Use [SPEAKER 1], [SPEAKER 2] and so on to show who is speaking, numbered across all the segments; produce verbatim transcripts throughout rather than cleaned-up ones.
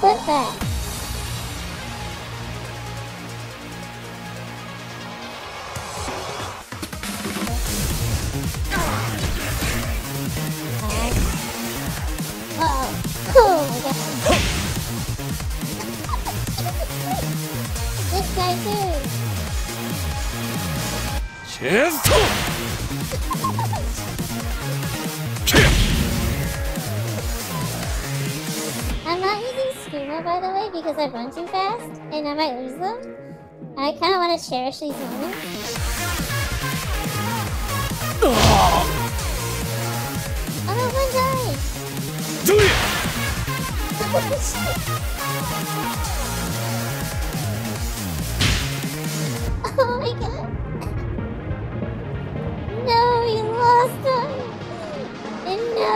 [SPEAKER 1] put back. Uh-oh. Oh my god. This guy too.
[SPEAKER 2] Cheers!
[SPEAKER 1] I'm not using Skuma, by the way, because I run too fast, and I might lose them. I kind of want to cherish these moments. Oh no, one died!
[SPEAKER 2] Do it!
[SPEAKER 1] Oh my god! No, he lost them! And no!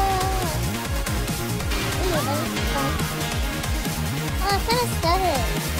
[SPEAKER 1] Oh, I'm kind of stubborn.